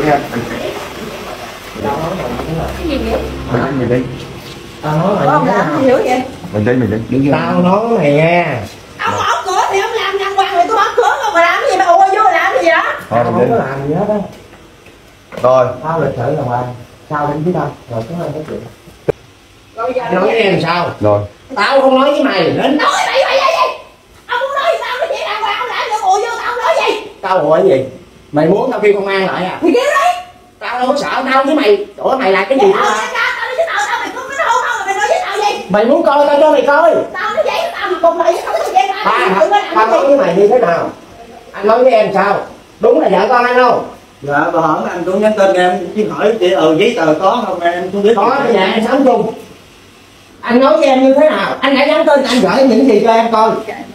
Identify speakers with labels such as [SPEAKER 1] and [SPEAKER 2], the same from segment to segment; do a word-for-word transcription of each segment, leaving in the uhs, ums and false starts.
[SPEAKER 1] nha.
[SPEAKER 2] Cái gì vậy?
[SPEAKER 1] Mình đi.
[SPEAKER 3] Tao nói mày
[SPEAKER 2] Ông làm gì dữ vậy?
[SPEAKER 1] Mình đi mình đi.
[SPEAKER 3] Tao nói mày nghe.
[SPEAKER 2] Ông mở cửa thì ông làm đàng hoàng rồi tôi mở cửa không mà làm cái gì mà ùa vô mà làm cái gì đó?
[SPEAKER 3] Tao không có làm gì hết á.
[SPEAKER 1] Rồi.
[SPEAKER 3] Tao lịch sự là hoàng. Sao đến với tao? Rồi chúng ta nói chuyện.
[SPEAKER 2] Rồi giờ
[SPEAKER 3] Nói với em sao?
[SPEAKER 1] Rồi.
[SPEAKER 3] Tao không nói với mày. Đến
[SPEAKER 2] nói bậy bậy gì? Ông muốn nói gì sao cái chuyện đàng hoàng ông làm vô ùa vô tao không nói gì?
[SPEAKER 3] tao hỏi gì? Mày muốn tao kêu công an lại à?
[SPEAKER 2] Thì kêu đi.
[SPEAKER 3] Tao đâu có sợ tao với mày. Ủa mày làm cái gì?
[SPEAKER 2] Tao nói tao nói với tao tao mày không có hôn không mày nói với tao gì?
[SPEAKER 3] Mày muốn coi tao cho mày coi.
[SPEAKER 2] Tao nói vậy tao mà cùng lại với tao cái chuyện này.
[SPEAKER 3] Ba, tao nói với mày như thế nào? Anh nói với em sao? Đúng là vợ con anh không?
[SPEAKER 4] Dạ bà hỏi anh cũng nhắn tin em chứ hỏi chị ừ giấy tờ có không em không biết.
[SPEAKER 3] Có cái nhà em sống chung. Anh nói với em như thế nào? Anh đã nhắn tin anh gửi những gì cho em coi.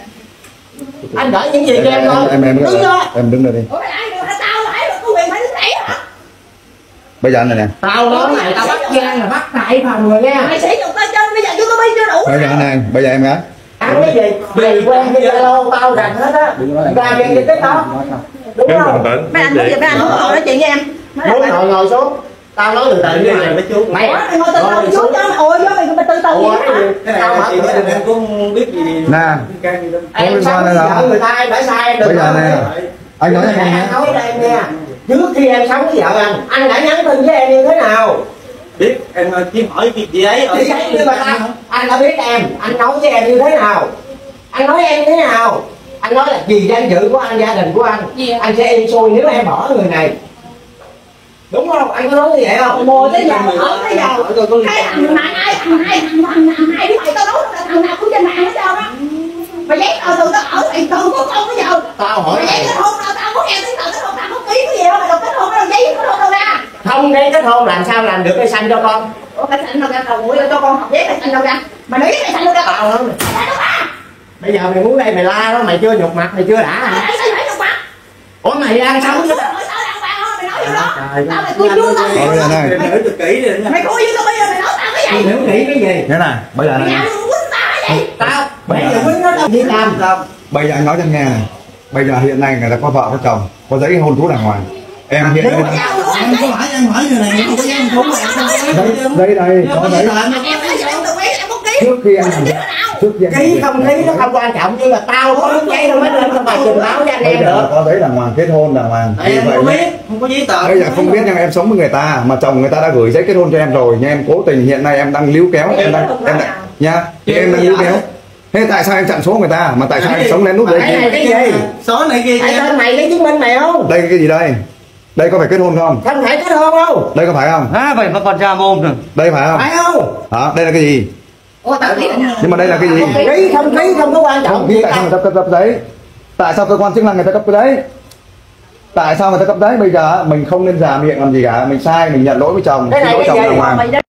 [SPEAKER 3] Anh gửi những gì cho em coi.
[SPEAKER 1] Em em
[SPEAKER 3] Đứng đó.
[SPEAKER 1] em đứng đây đi.
[SPEAKER 2] Ủa mày ai được tao phải được có quyền phải đứng đấy hả?
[SPEAKER 1] Bây giờ anh này nè.
[SPEAKER 3] Tao nói này tao bắt Giang là bắt tại phòng rồi nha.
[SPEAKER 2] Mày sử dụng tay chân bây giờ YouTube chưa đủ.
[SPEAKER 1] Bây giờ anh này, bây giờ em gái.
[SPEAKER 3] Ăn cái gì? Mày quen cái Zalo tao rành hết á. Ra về cái cái đó. Đúng không?
[SPEAKER 2] Mấy anh bây giờ mấy anh muốn ngồi nói chuyện với em.
[SPEAKER 3] Muốn ngồi ngồi xuống. Tao nói từ từ như này với chú. Mày
[SPEAKER 2] Mày ngồi từ từ xuống cho ôi vô mày mày từ từ
[SPEAKER 3] Ủa,
[SPEAKER 2] vậy hả?
[SPEAKER 4] Cái này
[SPEAKER 3] tao
[SPEAKER 4] chị
[SPEAKER 3] mở
[SPEAKER 4] biết
[SPEAKER 3] cửa.
[SPEAKER 4] là em cũng không biết gì.
[SPEAKER 1] Nè.
[SPEAKER 3] Em
[SPEAKER 1] Không
[SPEAKER 3] sao
[SPEAKER 1] liên quan
[SPEAKER 3] vợ
[SPEAKER 1] đâu.
[SPEAKER 3] người ta em phải sai được.
[SPEAKER 1] Bây giờ nè. Anh nói cho em
[SPEAKER 3] Anh
[SPEAKER 1] nghe.
[SPEAKER 3] nói cho em nghe. Trước khi em sống với vợ anh, anh đã nhắn tin với em như thế nào?
[SPEAKER 4] Biết em chỉ hỏi việc gì ấy.
[SPEAKER 3] Thì vậy nhưng mà ta, anh đã biết em, anh nói với em như thế nào? Anh nói em như thế nào? Anh nói là vì danh dự của anh, gia đình của anh, anh sẽ yên xuôi nếu em bỏ người này. Đúng không? Anh có nói như vậy không?
[SPEAKER 2] Mùa tới giờ ở tới giờ cái thằng này ai thằng này thằng thằng thằng này biết mày tao nói là thằng nào cũng trên mạng hết trơn á. Mày giấy tờ từ tao ở mày từ có con bây giờ.
[SPEAKER 3] Tao hỏi
[SPEAKER 2] Mày giấy
[SPEAKER 3] mày.
[SPEAKER 2] kết hôn nào tao có nghe tiếng tờ kết hôn tao không ký cái gì đâu mày đọc kết hôn đâu giấy kết hôn đâu ra.
[SPEAKER 3] Không giấy kết hôn làm sao làm được cây xanh cho con?
[SPEAKER 2] Ủa cây xanh đâu ra đầu mũi cho con học giấy cây xanh đâu ra? Mày nói cây xanh đâu ra?
[SPEAKER 3] Tao nói mày.
[SPEAKER 2] Mày đâu ra?
[SPEAKER 3] Bây giờ mày muốn đây mày la đó, mày chưa nhục mặt, mày chưa đã hả?
[SPEAKER 2] Mày sao phải nhục mặt?
[SPEAKER 3] Ủa mày đang sống với
[SPEAKER 2] Mày sao đàng hoàng không? Mày nói gì đó?
[SPEAKER 3] Trời
[SPEAKER 2] Tao mày
[SPEAKER 3] ơi.
[SPEAKER 2] cui vô tao.
[SPEAKER 1] Rồi bây giờ này.
[SPEAKER 4] Em hỏi thật kỹ đi.
[SPEAKER 2] Mày cui vô tao bây giờ mày nói tao cái
[SPEAKER 3] Mày
[SPEAKER 2] gì?
[SPEAKER 3] hiểu kỹ cái gì?
[SPEAKER 1] Thế này, bây giờ
[SPEAKER 2] Mày
[SPEAKER 1] này.
[SPEAKER 2] làm gì quýnh tao cái gì?
[SPEAKER 3] Tao, mày giờ quýnh nó đâu đi làm.
[SPEAKER 1] Bây giờ anh nói cho anh nghe này. Bây giờ hiện nay người ta có vợ có chồng, có giấy hôn thú đàng hoàng. Em hiện
[SPEAKER 2] Nếu
[SPEAKER 1] nay
[SPEAKER 2] mà tao nói
[SPEAKER 4] Em có hỏi em hỏi người này em không có dám thúng em không có
[SPEAKER 1] giấy, giấy đây, có giấy.
[SPEAKER 2] em nói giờ em đồng ý em có ký.
[SPEAKER 1] Trước khi anh làm
[SPEAKER 2] Ký
[SPEAKER 1] việc,
[SPEAKER 2] nào?
[SPEAKER 1] trước khi anh làm
[SPEAKER 3] Ký
[SPEAKER 1] việc,
[SPEAKER 3] không ký nó không quan trọng, nhưng mà tao có đứng giấy đâu mới lên tao bài trình báo cho anh
[SPEAKER 1] bây
[SPEAKER 3] em
[SPEAKER 1] giờ
[SPEAKER 3] được.
[SPEAKER 1] có giấy đàng hoàng, kết hôn đàng hoàng. Vì
[SPEAKER 4] em
[SPEAKER 1] vậy
[SPEAKER 4] không
[SPEAKER 1] nhé.
[SPEAKER 4] biết không có giấy tờ.
[SPEAKER 1] Bây giờ không biết nhưng em sống với người ta mà chồng người ta đã gửi giấy kết hôn cho em rồi, nhưng em cố tình hiện nay em đang líu kéo, em đang em đang nha, thì em đang líu kéo. Thế tại sao em chặn số người ta mà tại sao em sống lén nút đấy?
[SPEAKER 3] Cái này cái gì?
[SPEAKER 4] Số này kia
[SPEAKER 3] Tại
[SPEAKER 4] em.
[SPEAKER 3] tên mày lấy chứng minh mày không?
[SPEAKER 1] Đây cái gì đây? Đây có phải kết hôn không?
[SPEAKER 3] Không phải kết hôn đâu.
[SPEAKER 1] Đây có phải không?
[SPEAKER 4] À vậy mà còn ra mồm rồi.
[SPEAKER 1] Đây phải không?
[SPEAKER 3] Phải không?
[SPEAKER 1] Hả? Đây là cái gì?
[SPEAKER 2] Ủa tao ký.
[SPEAKER 1] Nhưng mà đây là cái gì?
[SPEAKER 3] Ký không ký không có quan trọng.
[SPEAKER 1] Không biết tại sao người ta cấp, cấp giấy? Tại sao cơ quan chức năng người ta cấp cái đấy? Tại sao người ta cấp giấy? Bây giờ mình không nên già miệng làm gì cả, mình sai mình nhận lỗi với chồng,
[SPEAKER 3] Cái
[SPEAKER 1] xin
[SPEAKER 3] này
[SPEAKER 1] lỗi
[SPEAKER 3] cái
[SPEAKER 1] chồng
[SPEAKER 3] gì?
[SPEAKER 1] đàng hoàng.